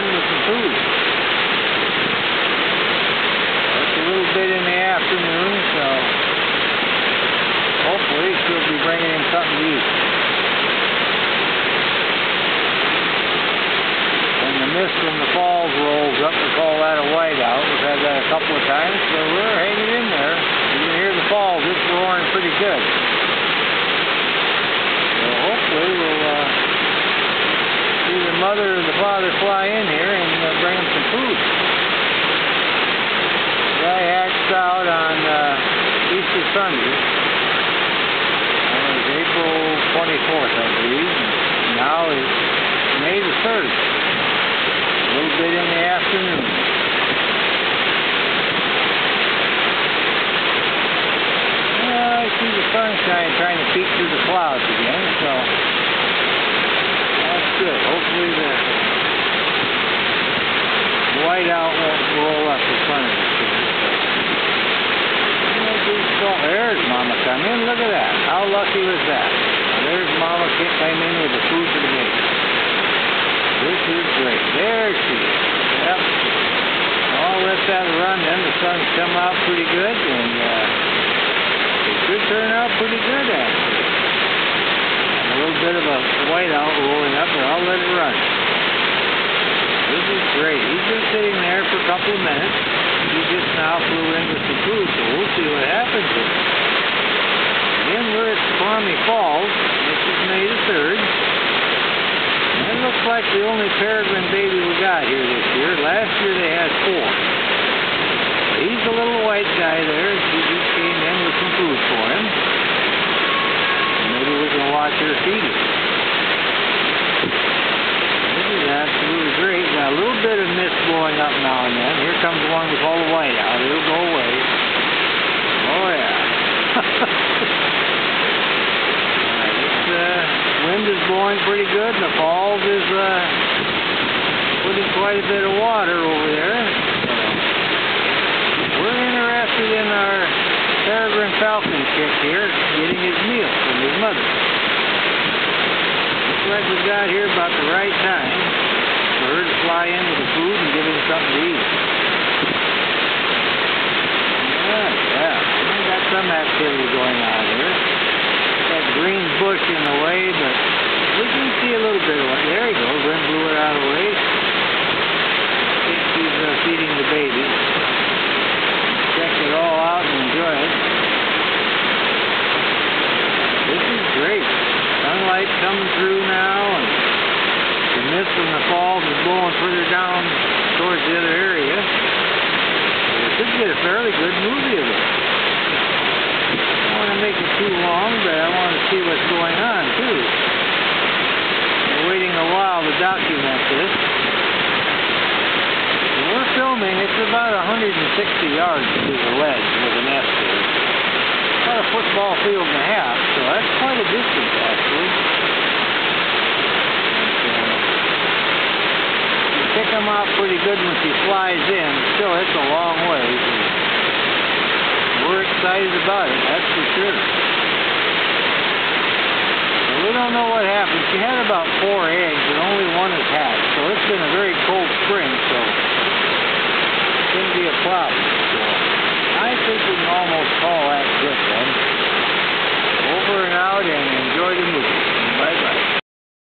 with some food. It's a little bit in the afternoon, so hopefully she'll be bringing him something to eat. When the mist from the falls rolls up, we call that a whiteout. We've had that a couple of times, so we're hanging in there. You can hear the falls, it's roaring pretty good. So hopefully we'll see the mother or the father fly in here and bring them some food. The guy hatched out on Easter Sunday. That was April 24th, I believe. Now it's May the 3rd. A little bit in the afternoon. I see the sunshine trying to peek through the clouds again, so that's good. Hopefully the whiteout won't roll up in front of us. There's Mama come in. Look at that. How lucky was that? Now there's Mama came in with the food for the baby. This is great. There she is. Yep. I'll let that run then. The sun's come out pretty good, and it should turn out pretty good actually. A little bit of a whiteout rolling up, but I'll let it run. This is great. He's been sitting there for a couple of minutes. He just now flew in with some food, so we'll see what happens here. Again, we're at Snoqualmie Falls. This is May the 3rd. And it looks like the only peregrine baby we got here this year. Last year they had 4. He's the little white guy there. She just came in with some food for him. Maybe we can watch her feed him. This is absolutely great. Got a little bit of mist blowing up now and then. Here comes one we call the whiteout. It'll go away. Oh yeah. This wind is blowing pretty good, and the falls is putting quite a bit of water over there. We're interested in our peregrine falcon chick here getting his meal from his mother. Looks like we got here about the right time for her to fly in with the food and give him something to eat. Yeah, we got some activity going on here. That green bush in the way, but we can see a little bit of it. There he goes. Wind blew it out of the way. I think she's feeding the baby. Check it all out and enjoy it. This is great. Sunlight coming through now, and the mist from the falls is blowing further down towards the other area. We should get a fairly good movie of it. I don't want to make it too long, but I want to see what's going on too. We're waiting a while to document this. We're filming. It's about 160 yards to the ledge with an escort. About a football field and a half, so that's quite a distance actually. You pick them out pretty good when she flies in. Still, it's a long way. We're excited about it, that's for sure. So we don't know what happened. She had about 4 eggs, and only one has hatched. So it's been a very cold spring, so it shouldn't be a problem.